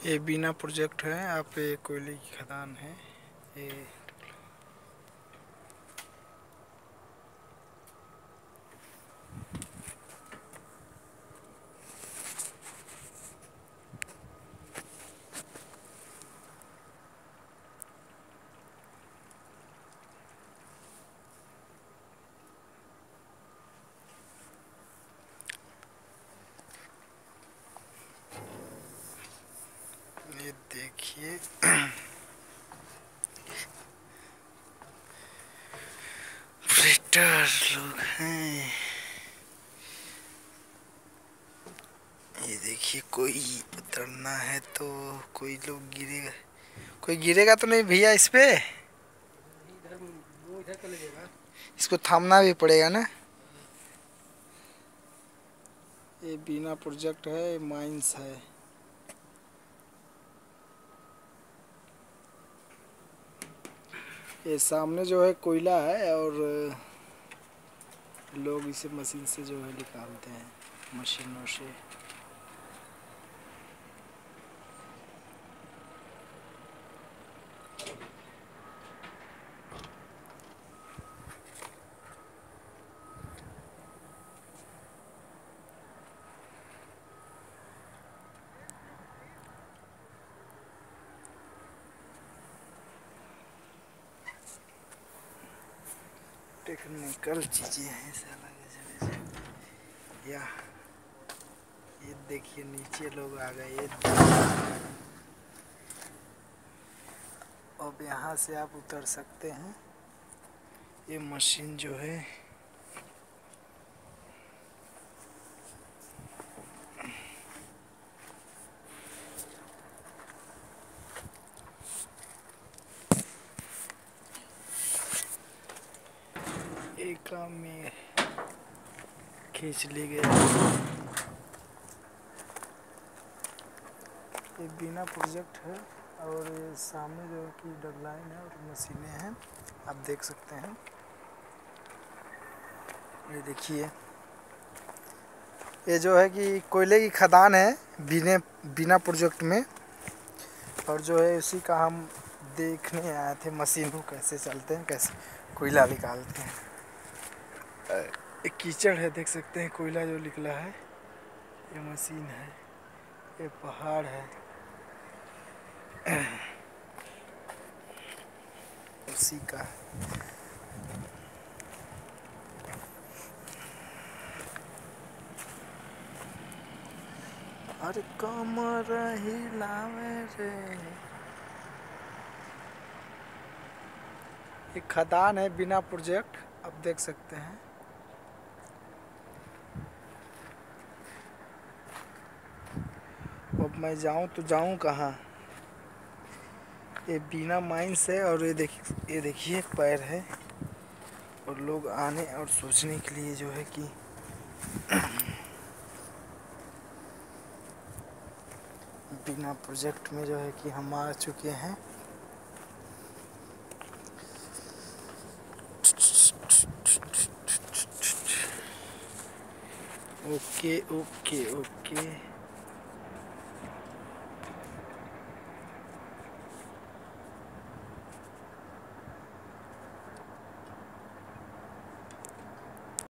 ये बीना प्रोजेक्ट है। यहाँ पे कोयले की खदान है। ये देखिए ऑपरेटर लोग हैं। ये देखिए कोई उतरना है तो कोई लोग गिरेगा, कोई गिरेगा तो नहीं भैया इस पे। वो इधर चले जाएगा। इसको थामना भी पड़ेगा ना। ये बीना प्रोजेक्ट है, माइंस है। ये सामने जो है कोयला है और लोग इसे मशीन से जो है निकालते हैं, मशीनों से। टेक्निकल चीजें हैं साला। या ये देखिए नीचे लोग आ गए। अब यहाँ से आप उतर सकते हैं। ये मशीन जो है एक काम में खींच ली गई। ये बिना प्रोजेक्ट है और ये सामने जो है कि डगलाइन है और मशीनें हैं, आप देख सकते हैं। ये देखिए ये जो है कि कोयले की खदान है बिना प्रोजेक्ट में। और जो है उसी का हम देखने आए थे, मशीनों कैसे चलते हैं, कैसे कोयला निकालते हैं। एक कीचड़ है, देख सकते हैं कोयला जो निकला है। ये मशीन है, ये पहाड़ है उसी का। अरे कमर हिलावे रे। एक खदान है बिना प्रोजेक्ट, आप देख सकते हैं। अब मैं जाऊं तो जाऊं कहाँ। ये बिना माइंस है और ये देखिए पैर है। और लोग आने और सोचने के लिए जो है कि बिना प्रोजेक्ट में जो है कि हम आ चुके हैं। Okay okay okay.